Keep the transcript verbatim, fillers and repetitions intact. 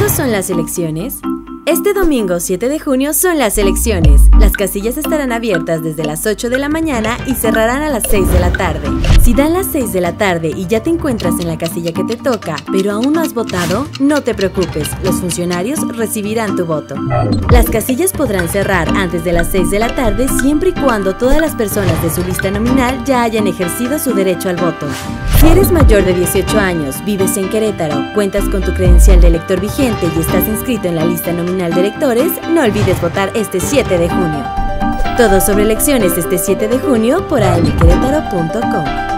¿Cuándo son las elecciones? Este domingo siete de junio son las elecciones. Las casillas estarán abiertas desde las ocho de la mañana y cerrarán a las seis de la tarde. Si dan las seis de la tarde y ya te encuentras en la casilla que te toca, pero aún no has votado, no te preocupes, los funcionarios recibirán tu voto. Las casillas podrán cerrar antes de las seis de la tarde siempre y cuando todas las personas de su lista nominal ya hayan ejercido su derecho al voto. Si eres mayor de dieciocho años, vives en Querétaro, cuentas con tu credencial de elector vigente y estás inscrito en la lista nominal de electores, no olvides votar este siete de junio. Todo sobre elecciones este siete de junio por a m querétaro punto com.